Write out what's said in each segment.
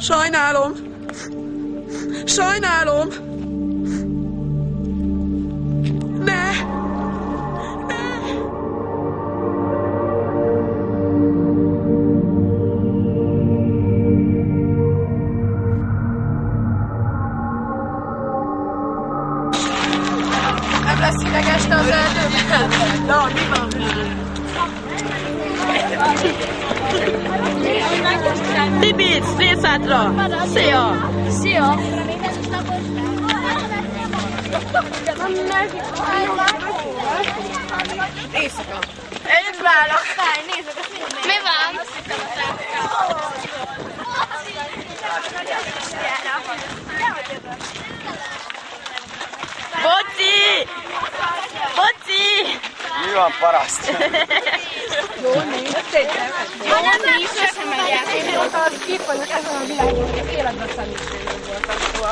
Sajnálom. Sajnálom. Ne! Nem lesz hideg este az erdőben? Na, mi van? Tibic, Szélszátra! Szia! Szia! Éjszaka. Én várok! Mi van? Boci! Boci! Mi van, paraszt? Jó, nincs, sosem megyek. Az itt vagyok ezen a világon, az életben személyiségben voltam, szóval.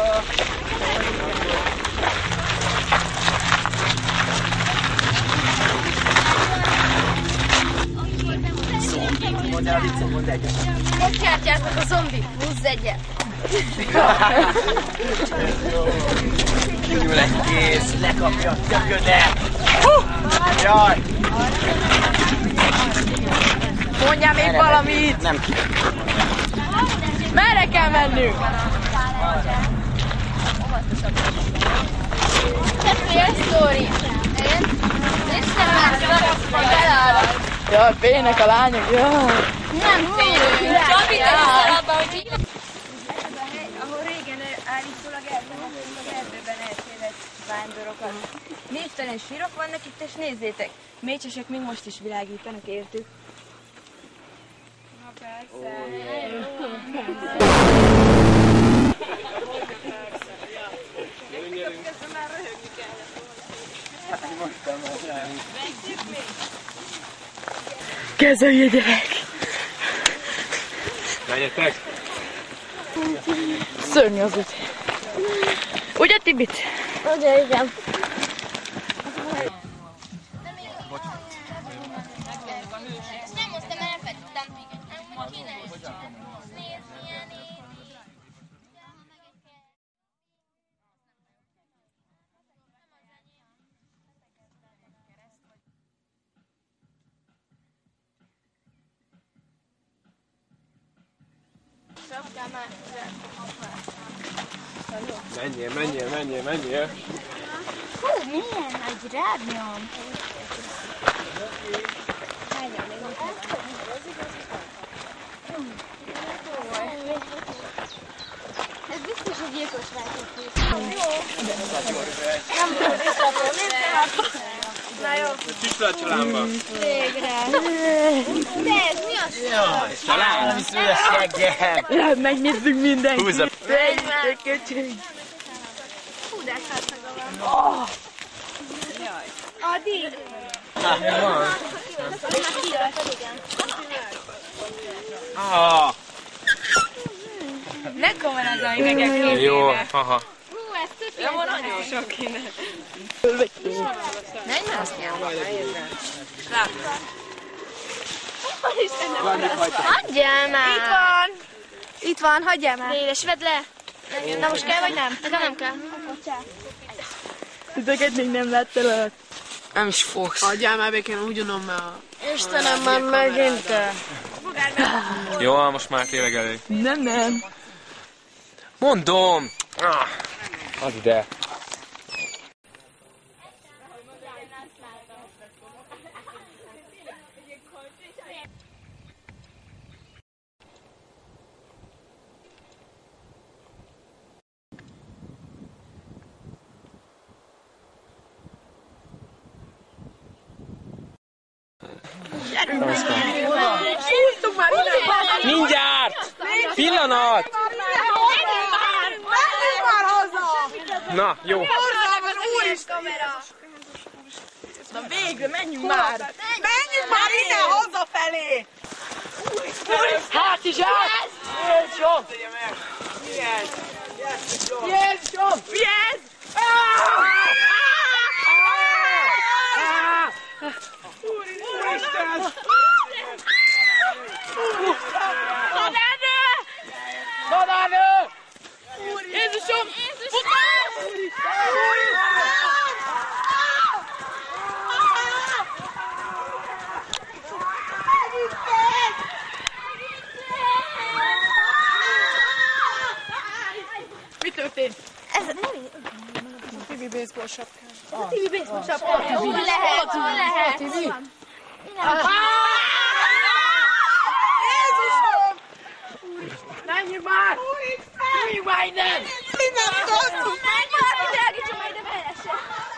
Mondjál a viccet, mondd egyet. Hogy kártyáznak a zombik? Húzz egyet. Kinyúl egy kéz, lekapja a töködet. Jaj! Mondjál még valamit! Nem ki. Merre kell mennünk? Te fél sztori. Én? Istenem, beleállok. Jaj, félnek a lányok, jaj! Nem félünk. Csabi, te leszel abban, hogy így... Ahol régen állítólag erdőben eltévedt vándorokat. Névtelen sírok vannak itt, és nézzétek, mécsesek még most is világítanak értük. Na persze. Kezelj, gyerek! Menjetek! Szörnyű az út. Ugye, Tibit? Ugye, igen. Nem hoztam, mert elfettem. Kéne is csinálni. Menjél! Hú, milyen nagy rádióm. Ez biztos, hogy gyilkos rákot. Nem tudom, Na jó. Csücsülacsalámba! végre. De ez mi az? Jaj, csalán, visz üres reggel! Ja, megnézzük mindenkit! Húzza! Te köcsög! Hú, de szaga van. Adi! Mi van? Már kiölted, igen. Ne kamerázálj meg egy Jó, haha. Hú, ez tök jó. Nagyon sok innen. Ne mászkál. Hagyjál már! Itt van! Itt van, hagyjál már! Édes, vedd le! Na most kell vagy nem? Nekem nem kell. Titeket még nem láttalak. Nem is fogsz. Adjál már békén, úgy unom már. Istenem, már megint te. Jó, most már tényleg elég. Nem. Mondom! Add ide! Húztuk már ide! Mindjárt! Pillanat! Menjünk már haza! Na, jó. Hozzám, úristen! Na végre, menjünk már! Menjünk már ide, hazafelé! Hát is át! Jézus! Jézus! Yes! Úristen! Mi történt? Ez a Tibi baseball sapkán. Tibi baseball sapka. Hol lehet? Hol lehet? Tibi? Jézusom! Menjünk már! Menjünk már innen! Innen tartunk! Drágítsam majd a belesre.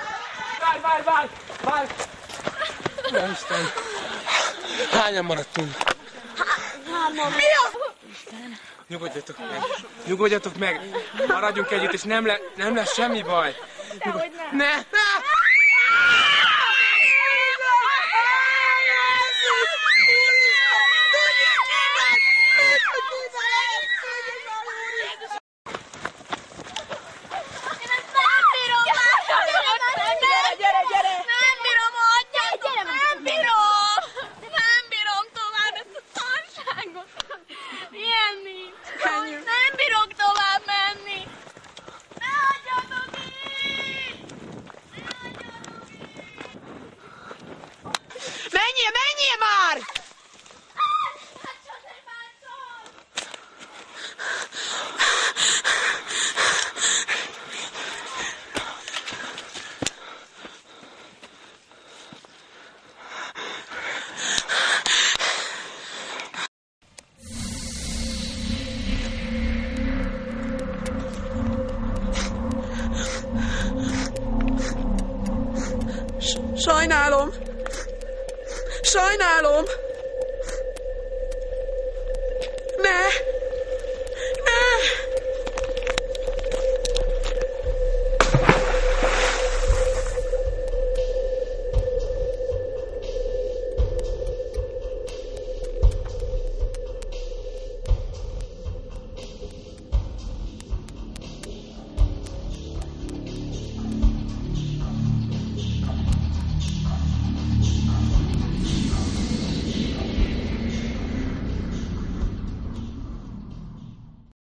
Várj! Ja, Isten! Hányan maradtunk? Mi az? Nyugodjatok meg! Maradjunk együtt, és nem lesz semmi baj! Ne! Menjél már! Sajnálom! Ne!